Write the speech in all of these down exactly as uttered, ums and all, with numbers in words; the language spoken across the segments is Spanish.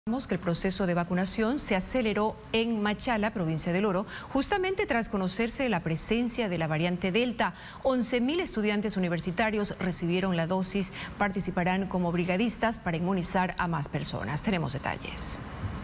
Que el proceso de vacunación se aceleró en Machala, provincia del Oro, justamente tras conocerse la presencia de la variante Delta. once mil estudiantes universitarios recibieron la dosis, participarán como brigadistas para inmunizar a más personas. Tenemos detalles.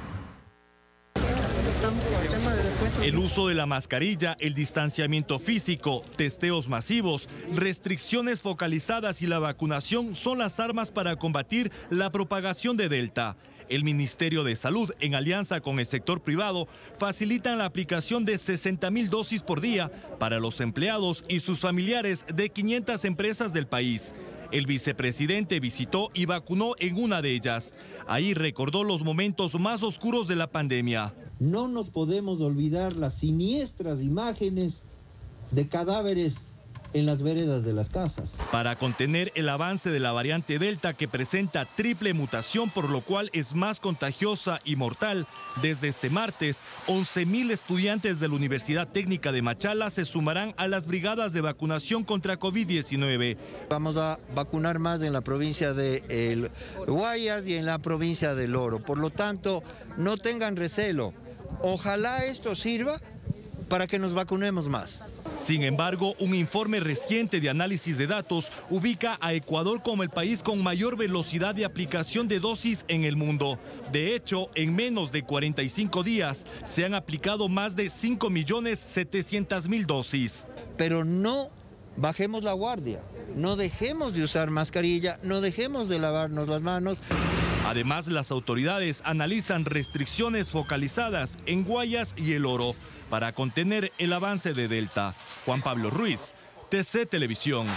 El uso de la mascarilla, el distanciamiento físico, testeos masivos, restricciones focalizadas y la vacunación son las armas para combatir la propagación de Delta. El Ministerio de Salud, en alianza con el sector privado, facilitan la aplicación de sesenta mil dosis por día para los empleados y sus familiares de quinientas empresas del país. El vicepresidente visitó y vacunó en una de ellas. Ahí recordó los momentos más oscuros de la pandemia. No nos podemos olvidar las siniestras imágenes de cadáveres en las veredas de las casas. Para contener el avance de la variante Delta, que presenta triple mutación, por lo cual es más contagiosa y mortal, desde este martes, once mil estudiantes de la Universidad Técnica de Machala se sumarán a las brigadas de vacunación contra COVID diecinueve. Vamos a vacunar más en la provincia de El Guayas y en la provincia del Oro. Por lo tanto, no tengan recelo. Ojalá esto sirva para que nos vacunemos más. Sin embargo, un informe reciente de análisis de datos ubica a Ecuador como el país con mayor velocidad de aplicación de dosis en el mundo. De hecho, en menos de cuarenta y cinco días se han aplicado más de cinco millones setecientas mil dosis. Pero no bajemos la guardia, no dejemos de usar mascarilla, no dejemos de lavarnos las manos. Además, las autoridades analizan restricciones focalizadas en Guayas y El Oro para contener el avance de Delta. Juan Pablo Ruiz, T C Televisión.